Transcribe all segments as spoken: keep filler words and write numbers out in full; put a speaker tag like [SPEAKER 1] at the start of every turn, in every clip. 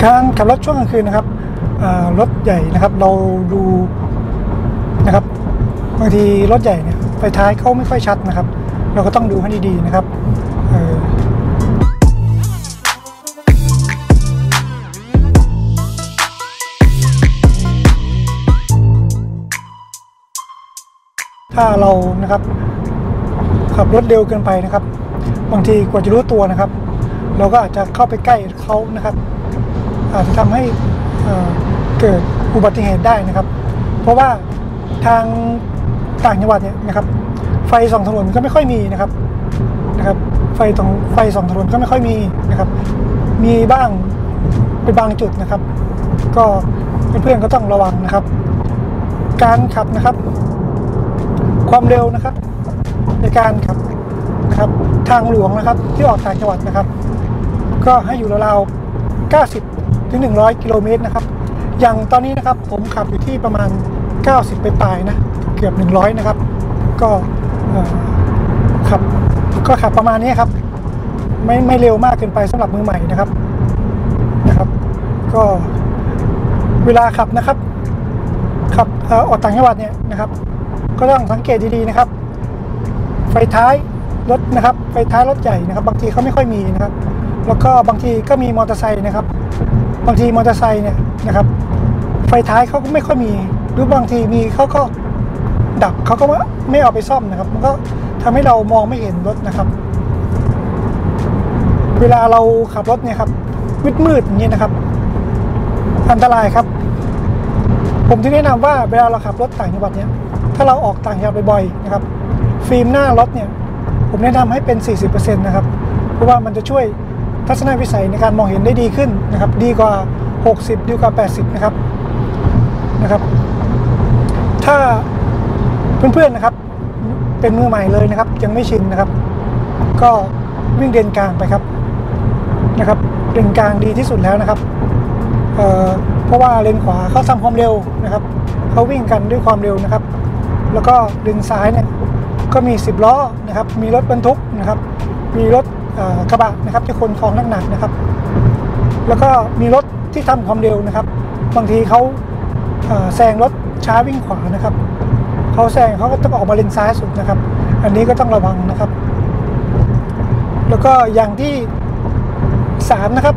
[SPEAKER 1] การขับรถช่วงกลางคืนนะครับรถใหญ่นะครับเราดูนะครับบางทีรถใหญ่เนี่ยไฟท้ายเขาไม่ค่อยชัดนะครับเราก็ต้องดูให้ดีๆนะครับถ้าเรานะครับขับรถเร็วเกินไปนะครับบางทีกว่าจะรู้ตัวนะครับเราก็อาจจะเข้าไปใกล้เขานะครับอาจจะทำให้เกิดอุบัติเหตุได้นะครับเพราะว่าทางต่างจังหวัดเนี่ยนะครับไฟส่องถนนก็ไม่ค่อยมีนะครับนะครับไฟตรงไฟส่องถนนก็ไม่ค่อยมีนะครับมีบ้างเป็นบางจุดนะครับก็เพื่อนๆก็ต้องระวังนะครับการขับนะครับความเร็วนะครับในการขับนะครับทางหลวงนะครับที่ออกต่างจังหวัดนะครับก็ให้อยู่ราวๆเก้าสิบถึงหนึ่งร้อยกิโลเมตรนะครับอย่างตอนนี้นะครับผมขับอยู่ที่ประมาณเก้าสิบไปปลายนะเกือบหนึ่งร้อยนะครับก็ขับก็ขับประมาณนี้ครับไม่ไม่เร็วมากเกินไปสำหรับมือใหม่นะครับนะครับก็เวลาขับนะครับขับออกต่างจังหวัดเนี่ยนะครับก็ต้องสังเกตดีๆนะครับไฟท้ายรถนะครับไฟท้ายรถใหญ่นะครับบางทีเขาไม่ค่อยมีนะครับแล้วก็บางทีก็มีมอเตอร์ไซค์นะครับบางทีมอเตอร์ไซค์เนี่ยนะครับไฟท้ายเขาก็ไม่ค่อยมีหรือบางทีมีเขาก็ดับเขาก็ไม่เอาไปซ่อมนะครับมันก็ทำให้เรามองไม่เห็นรถนะครับเวลาเราขับรถเนี่ยครับมืดๆอย่างนี้นะครับอันตรายครับผมที่แนะนำว่าเวลาเราขับรถต่างจังหวัดเนี่ยถ้าเราออกต่างจังหวัดบ่อยๆนะครับฟิล์มหน้ารถเนี่ยผมแนะนำให้เป็น สี่สิบเปอร์เซ็นต์ นะครับเพราะว่ามันจะช่วยทัศนวิสัยในการมองเห็นได้ดีขึ้นนะครับดีกว่าหกสิบดีกว่าแปดสิบนะครับนะครับถ้าเพื่อนๆนะครับเป็นมือใหม่เลยนะครับยังไม่ชินนะครับก็วิ่งเลนกลางไปครับนะครับเลนกลางดีที่สุดแล้วนะครับเอ่อเพราะว่าเลนขวาเขาทำความเร็วนะครับเขาวิ่งกันด้วยความเร็วนะครับแล้วก็เลนซ้ายเนี่ยก็มีสิบล้อนะครับมีรถบรรทุกนะครับมีรถกระบะนะครับที่ขนของหนักๆนะครับแล้วก็มีรถที่ทำความเร็วนะครับบางทีเขาแซงรถช้าวิ่งขวานะครับเขาแซงเขาก็ต้องออกมาเลนซ้ายสุดนะครับอันนี้ก็ต้องระวังนะครับแล้วก็อย่างที่สามนะครับ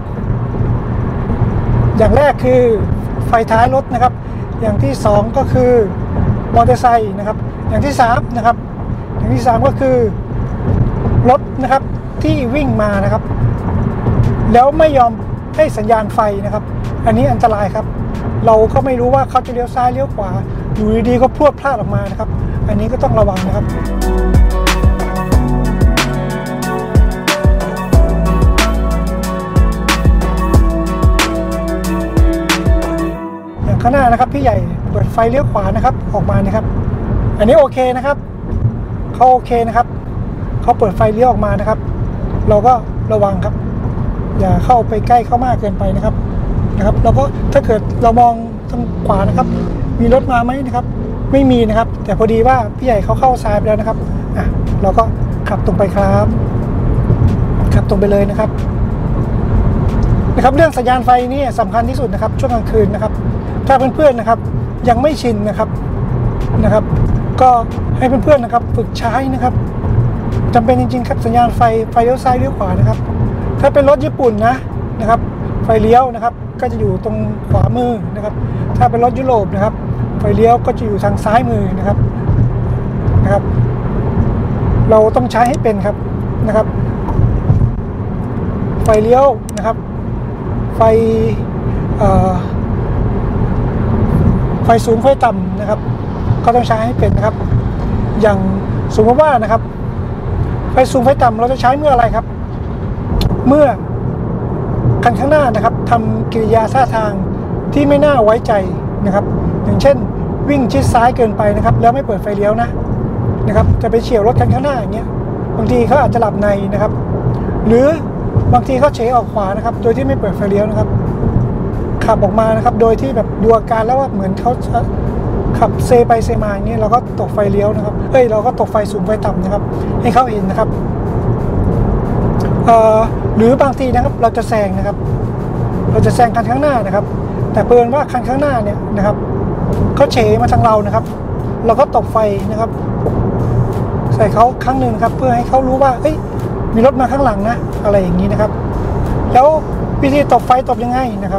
[SPEAKER 1] อย่างแรกคือไฟท้ายรถนะครับอย่างที่สองก็คือมอเตอร์ไซค์นะครับอย่างที่สามนะครับอย่างที่สามก็คือรถนะครับที่วิ่งมานะครับแล้วไม่ยอมให้สัญญาณไฟนะครับอันนี้อันตรายครับเราก็ไม่รู้ว่าเขาจะเลี้ยวซ้ายเลี้ยวขวาอยู่ดีๆก็พรวดพลาดออกมานะครับอันนี้ก็ต้องระวังนะครับอย่างข้างหน้านะครับพี่ใหญ่เปิดไฟเลี้ยวขวานะครับออกมานะครับอันนี้โอเคนะครับเขาโอเคนะครับเขาเปิดไฟเลี้ยวออกมานะครับเราก็ระวังครับอย่าเข้าไปใกล้เข้ามากเกินไปนะครับนะครับเราก็ถ้าเกิดเรามองทางขวานะครับมีรถมาไหมนะครับไม่มีนะครับแต่พอดีว่าพี่ใหญ่เขาเข้าซ้ายไปแล้วนะครับอ่ะเราก็ขับตรงไปครับขับตรงไปเลยนะครับนะครับเรื่องสัญญาณไฟนี่สำคัญที่สุดนะครับช่วงกลางคืนนะครับถ้าเพื่อนๆนะครับยังไม่ชินนะครับนะครับก็ให้เพื่อนๆนะครับฝึกใช้นะครับจำเป็นจริงๆครับสัญญาณไฟไฟเลี้ยวซ้ายเลี้ยวขวานะครับถ้าเป็นรถญี่ปุ่นนะนะครับไฟเลี้ยวนะครับก็จะอยู่ตรงขวามือนะครับถ้าเป็นรถยุโรปนะครับไฟเลี้ยวก็จะอยู่ทางซ้ายมือนะครับนะครับเราต้องใช้ให้เป็นครับนะครับไฟเลี้ยวนะครับไฟเอ่อไฟสูงไฟต่ำนะครับก็ต้องใช้ให้เป็นนะครับอย่างสมมติว่านะครับไฟสูงไฟต่ำเราจะใช้เมื่ออะไรครับเมื่อคันข้างหน้านะครับทำกิริยาท่าทางที่ไม่น่าไว้ใจนะครับอย่างเช่นวิ่งชิดซ้ายเกินไปนะครับแล้วไม่เปิดไฟเลี้ยวนะนะครับจะไปเฉี่ยวรถคันข้างหน้าอย่างเงี้ยบางทีเขาอาจจะหลับในนะครับหรือบางทีเขาเฉยออกขวานะครับโดยที่ไม่เปิดไฟเลี้ยวนะครับขับออกมานะครับโดยที่แบบดูอาการแล้วว่าเหมือนเขาขับเซไปเซมาอย่างนี้เราก็ตกไฟเลี้ยวนะครับเฮ้ยเราก็ตกไฟสูงไฟต่ำนะครับให้เขาเห็นนะครับ หรือบางทีนะครับเราจะแซงนะครับเราจะแซงคันข้างหน้านะครับแต่เปิดว่าคันข้างหน้าเนี่ยนะครับเขาเฉมาทางเรานะครับเราก็ตบไฟนะครับใส่เขาครั้งหนึ่งครับเพื่อให้เขารู้ว่าเอ้ยมีรถมาข้างหลังนะอะไรอย่างนี้นะครับแล้ววิธีตบไฟตบยังไงนะครับ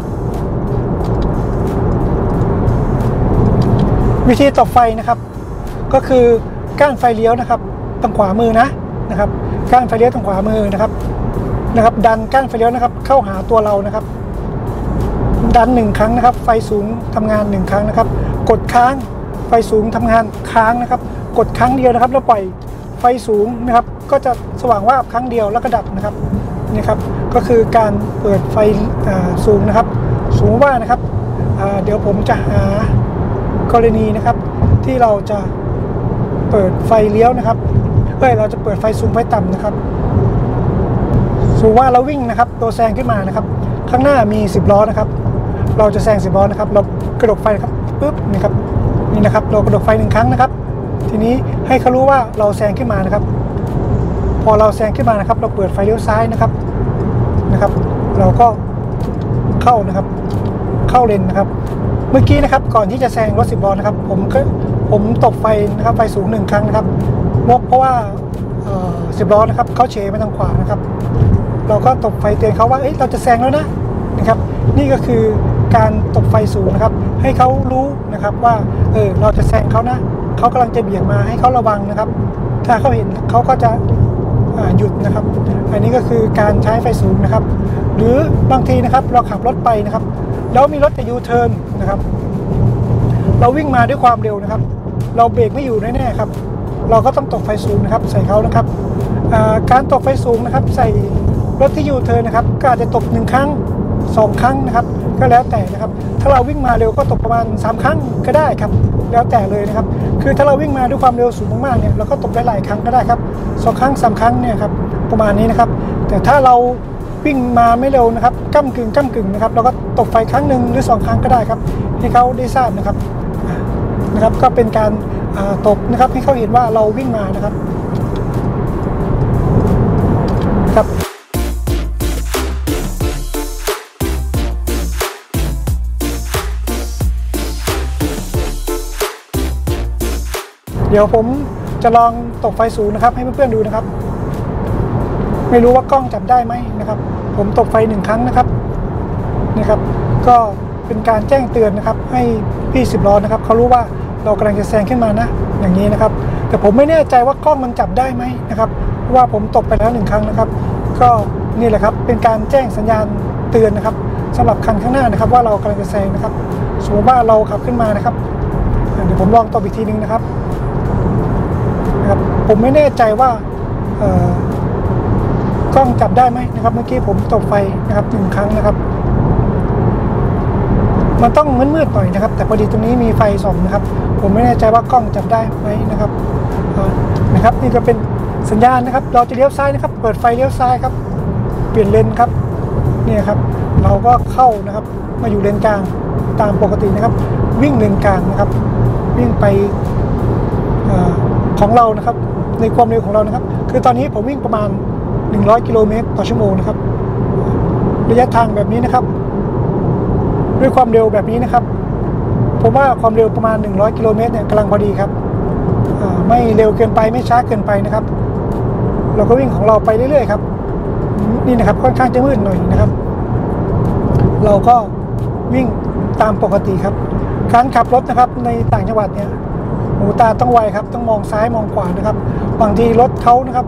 [SPEAKER 1] วิธีตบไฟนะครับก็คือก้านไฟเลี้ยวนะครับทางขวามือนะนะครับก้านไฟเลี้ยวทางขวามือนะครับนะครับดันก้านไฟเลี้ยวนะครับเข้าหาตัวเรานะครับดันหนึ่งครั้งนะครับไฟสูงทำงานหนึ่งครั้งนะครับกดค้างไฟสูงทำงานค้างนะครับกดครั้งเดียวนะครับแล้วปล่อยไฟสูงนะครับก็จะสว่างวาบครั้งเดียวแล้วก็ดับนะครับนี่ครับก็คือการเปิดไฟสูงนะครับสูงว่านะครับเดี๋ยวผมจะหากรณีนะครับที่เราจะเปิดไฟเลี้ยวนะครับเอ้ยเราจะเปิดไฟสูงไฟต่ำนะครับสูงว่าเราวิ่งนะครับตัวแซงขึ้นมานะครับข้างหน้ามีสิบล้อนะครับเราจะแซงสิบล้อนะครับเรากระดกไฟครับปึ๊บนี่ครับนี่นะครับเรากระดกไฟหนึ่งครั้งนะครับทีนี้ให้เขารู้ว่าเราแซงขึ้นมานะครับพอเราแซงขึ้นมานะครับเราเปิดไฟเลี้ยวซ้ายนะครับนะครับเราก็เข้านะครับเข้าเลนนะครับเมื่อกี้นะครับก่อนที่จะแซงรถสิบล้อนะครับผมก็ผมตบไฟนะครับไฟสูงหนึ่งครั้งนะครับเพราะว่าสิบล้อนะครับเขาเฉมาทางขวานะครับเราก็ตบไฟเตือนเขาว่าเอ้ยเราจะแซงแล้วนะนะครับนี่ก็คือการตบไฟสูงนะครับให้เขารู้นะครับว่าเออเราจะแซงเขานะเขากำลังจะเบี่ยงมาให้เขาระวังนะครับถ้าเขาเห็นเขาก็จะหยุดนะครับอันนี้ก็คือการใช้ไฟสูงนะครับหรือบางทีนะครับเราขับรถไปนะครับแล้วมีรถจะยูเทิร์นนะครับเราวิ่งมาด้วยความเร็วนะครับเราเบรกไม่อยู่แน่ๆครับเราก็ต้องตบไฟสูงนะครับใส่เขานะครับการตบไฟสูงนะครับใส่รถที่ยูเทิร์นนะครับก็อาจจะตบหนึ่งครั้งสองครั้งนะครับก็แล้วแต่นะครับถ้าเราวิ่งมาเร็วก็ตบประมาณสามครั้งก็ได้ครับแล้วแต่เลยนะครับคือถ้าเราวิ่งมาด้วยความเร็วสูงมากๆเนี่ยเราก็ตบได้หลายครั้งก็ได้ครับสองครั้งสามครั้งเนี่ยครับประมาณนี้นะครับแต่ถ้าเราวิ่งมาไม่เร็วนะครับก้ำกึ่งก้ำกึ่งนะครับเราก็ตบไฟครั้งหนึ่งหรือสองครั้งก็ได้ครับให้เขาได้ทราบนะครับนะครับก็เป็นการตบนะครับให้เขาเห็นว่าเราวิ่งมานะครับครับเดี๋ยวผมจะลองตบไฟสูงนะครับให้เพื่อนๆดูนะครับไม่รู้ว่ากล้องจับได้ไหมนะครับผมตบไฟหนึ่งครั้งนะครับนะครับก็เป็นการแจ้งเตือนนะครับให้พี่สิบล้อนะครับเขารู้ว่าเรากำลังจะแซงขึ้นมานะอย่างนี้นะครับแต่ผมไม่แน่ใจว่ากล้องมันจับได้ไหมนะครับเพราะว่าผมตบไปแล้วหนึ่งครั้งนะครับก็นี่แหละครับเป็นการแจ้งสัญญาณเตือนนะครับสำหรับคันข้างหน้านะครับว่าเรากำลังจะแซงนะครับสมมติว่าเราขับขึ้นมานะครับเดี๋ยวผมลองตบอีกทีนึงนะครับนะครับผมไม่แน่ใจว่ากล้องจับได้ไหมนะครับเมื่อกี้ผมตบไฟนะครับหนึ่งครั้งนะครับมันต้องมืดๆหน่อยนะครับแต่พอดีตรงนี้มีไฟส่องนะครับผมไม่แน่ใจว่ากล้องจับได้ไหมนะครับนะครับนี่ก็เป็นสัญญาณนะครับเราจะเลี้ยวซ้ายนะครับเปิดไฟเลี้ยวซ้ายครับเปลี่ยนเลนครับนี่ครับเราก็เข้านะครับมาอยู่เลนกลางตามปกตินะครับวิ่งเลนกลางนะครับวิ่งไปของเรานะครับในความเร็วของเรานะครับคือตอนนี้ผมวิ่งประมาณหนึ่งร้อยกิโลเมตรต่อชั่วโมงนะครับระยะทางแบบนี้นะครับด้วยความเร็วแบบนี้นะครับผมว่าความเร็วประมาณหนึ่งร้อยกิโลเมตรเนี่ยกำลังพอดีครับไม่เร็วเกินไปไม่ช้าเกินไปนะครับเราก็วิ่งของเราไปเรื่อยๆครับนี่นะครับค่อนข้างจะมืดหน่อยนะครับเราก็วิ่งตามปกติครับการขับรถนะครับในต่างจังหวัดเนี่ยหูตาต้องไวครับต้องมองซ้ายมองขวานะครับบางทีรถเขานะครับ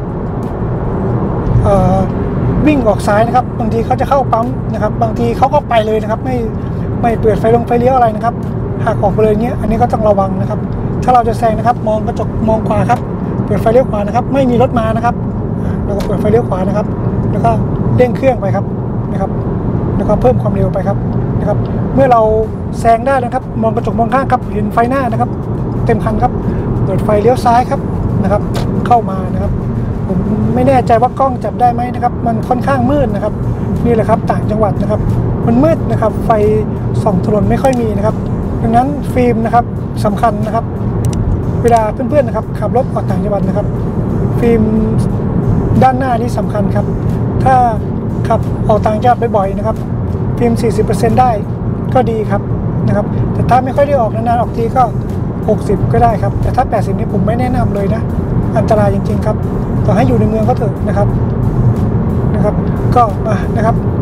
[SPEAKER 1] วิ่งออกซ้ายนะครับบางทีเขาจะเข้าปั๊มนะครับบางทีเขาก็ไปเลยนะครับไม่ไม่เปิดไฟลงไฟเลี้ยวอะไรนะครับหากออกไปเลยเนี้ยอันนี้ก็ต้องระวังนะครับถ้าเราจะแซงนะครับมองกระจกมองขวาครับเปิดไฟเลี้ยวขวานะครับไม่มีรถมานะครับเราก็เปิดไฟเลี้ยวขวานะครับแล้วก็เร่งเครื่องไปครับนะครับแล้วก็เพิ่มความเร็วไปครับนะครับเมื่อเราแซงได้นะครับมองกระจกมองข้างครับเห็นไฟหน้านะครับเต็มคันครับเปิดไฟเลี้ยวซ้ายครับนะครับเข้ามานะครับผมไม่แน่ใจว่ากล้องจับได้ไหมนะครับมันค่อนข้างมืดนะครับนี่แหละครับต่างจังหวัดนะครับมันมืดนะครับไฟส่องถนนไม่ค่อยมีนะครับดังนั้นฟิล์มนะครับสำคัญนะครับเวลาเพื่อนๆนะครับขับรถออกต่างจังหวัดนะครับฟิล์มด้านหน้านี่สำคัญครับถ้าขับออกต่างจังหวัดบ่อยๆนะครับฟิล์ม สี่สิบเปอร์เซ็นต์ ได้ก็ดีครับนะครับแต่ถ้าไม่ค่อยได้ออกนานๆออกทีก็หกสิบก็ได้ครับแต่ถ้าแปดสิบนี่ผมไม่แนะนำเลยนะอันตรายจริงๆครับต่อให้อยู่ในเมืองก็เถอะนะครับนะครับก็มานะครับ